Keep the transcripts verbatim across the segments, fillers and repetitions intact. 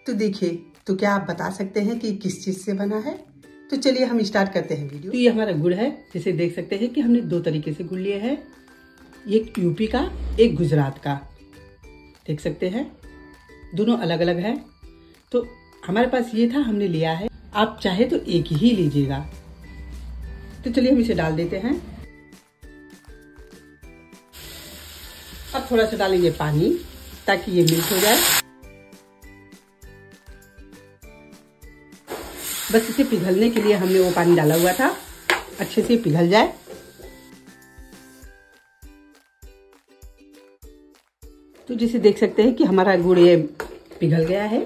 तो देखिए, तो क्या आप बता सकते हैं कि किस चीज से बना है? तो चलिए हम स्टार्ट करते हैं वीडियो। तो ये हमारा गुड़ है, जैसे देख सकते हैं कि हमने दो तरीके से गुड़ लिए हैं, एक यूपी का, एक गुजरात का। देख सकते हैं दोनों अलग अलग है। तो हमारे पास ये था, हमने लिया है। आप चाहे तो एक ही लीजिएगा। तो चलिए हम इसे डाल देते हैं। अब थोड़ा सा डालेंगे पानी ताकि ये मिक्स हो जाए। बस इसे पिघलने के लिए हमने वो पानी डाला हुआ था, अच्छे से पिघल जाए। तो जैसे देख सकते हैं कि हमारा गुड़ ये पिघल गया है,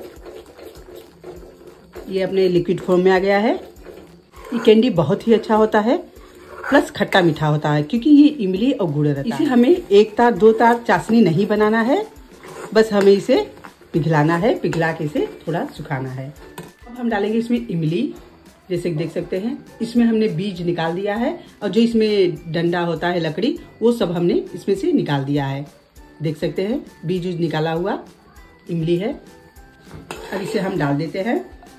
ये अपने लिक्विड फॉर्म में आ गया है। ये कैंडी बहुत ही अच्छा होता है, प्लस खट्टा मीठा होता है, क्योंकि ये इमली और गुड़ रहता है। इसे हमें एक तार दो तार चाशनी नहीं बनाना है, बस हमें इसे पिघलाना है, पिघला के इसे थोड़ा सुखाना है। अब हम डालेंगे इसमें इमली। जैसे देख सकते हैं इसमें हमने बीज निकाल दिया है, और जो इसमें डंडा होता है लकड़ी, वो सब हमने इसमें से निकाल दिया है। देख सकते हैं बीज उज निकाला हुआ इमली है। अब इसे हम डाल देते हैं।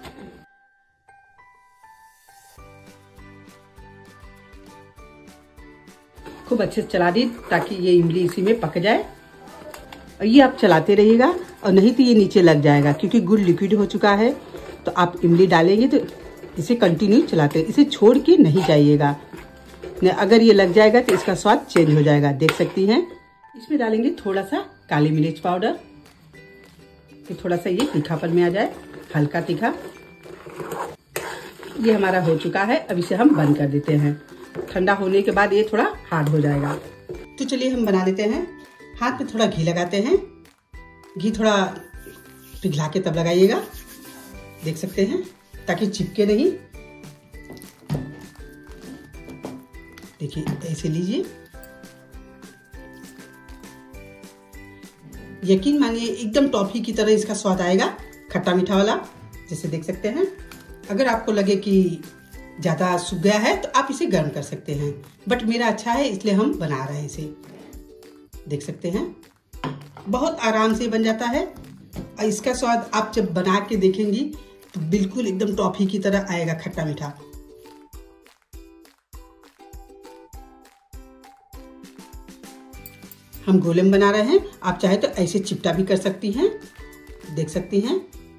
खूब अच्छे से चला दी ताकि ये इमली इसी में पक जाए। और ये आप चलाते रहिएगा, और नहीं तो ये नीचे लग जाएगा, क्योंकि गुड़ लिक्विड हो चुका है। तो आप इमली डालेंगे तो इसे कंटिन्यू चलाते, इसे छोड़ के नहीं जाइएगा, अगर ये लग जाएगा तो इसका स्वाद चेंज हो जाएगा। देख सकती हैं इसमें डालेंगे थोड़ा सा काली मिर्च पाउडर, तो थोड़ा सा ये तीखापन में आ जाए, हल्का तीखा। ये हमारा हो चुका है। अब इसे हम बंद कर देते हैं। ठंडा होने के बाद ये थोड़ा हार्ड हो जाएगा। तो चलिए हम बना देते हैं। हाथ पे थोड़ा घी लगाते हैं। घी थोड़ा पिघला के तब लगाइएगा, देख सकते हैं, ताकि चिपके नहीं। देखिए ऐसे लीजिए, यकीन मानिए एकदम टॉफी की तरह इसका स्वाद आएगा, खट्टा मीठा वाला। जैसे देख सकते हैं, अगर आपको लगे कि ज़्यादा सूख गया है तो आप इसे गर्म कर सकते हैं, बट मेरा अच्छा है इसलिए हम बना रहे हैं इसे। देख सकते हैं बहुत आराम से बन जाता है, और इसका स्वाद आप जब बना के देखेंगी तो बिल्कुल एकदम टॉफी की तरह आएगा, खट्टा मीठा। हम गोले में बना रहे हैं, आप चाहे तो ऐसे चिपटा भी कर सकती हैं। देख सकती हैं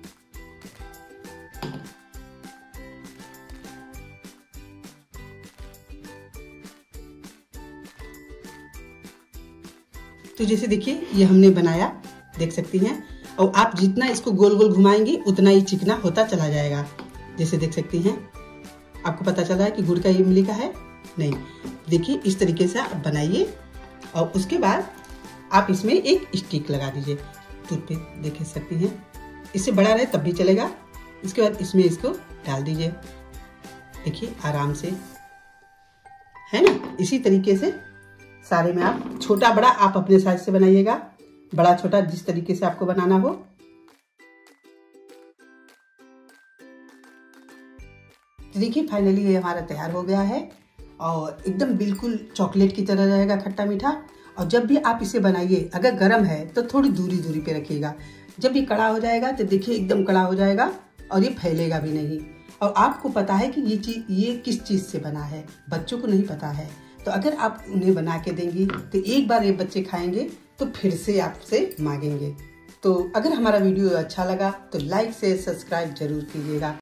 तो जैसे देखिए ये हमने बनाया, देख सकती हैं। और आप जितना इसको गोल गोल घुमाएंगे उतना ही चिकना होता चला जाएगा। जैसे देख सकती हैं, आपको पता चल रहा है कि गुड़ का इमली का है नहीं। देखिए इस तरीके से आप बनाइए, और उसके बाद आप इसमें एक स्टिक लगा दीजिए टूथ पे, देख सकती हैं। इससे बड़ा रहे तब भी चलेगा। इसके बाद इसमें इसको डाल दीजिए, देखिए आराम से, है ना। इसी तरीके से सारे में आप छोटा बड़ा आप अपने साइज से बनाइएगा, बड़ा छोटा जिस तरीके से आपको बनाना हो। देखिए फाइनली ये हमारा तैयार हो गया है, और एकदम बिल्कुल चॉकलेट की तरह रहेगा, खट्टा मीठा। और जब भी आप इसे बनाइए, अगर गर्म है तो थोड़ी दूरी दूरी पे रखिएगा। जब ये कड़ा हो जाएगा तो देखिए एकदम कड़ा हो जाएगा, और ये फैलेगा भी नहीं। और आपको पता है कि ये चीज ये किस चीज से बना है, बच्चों को नहीं पता है। तो अगर आप उन्हें बना के देंगी तो एक बार ये बच्चे खाएंगे तो फिर से आपसे मांगेंगे। तो अगर हमारा वीडियो अच्छा लगा तो लाइक से सब्सक्राइब जरूर कीजिएगा।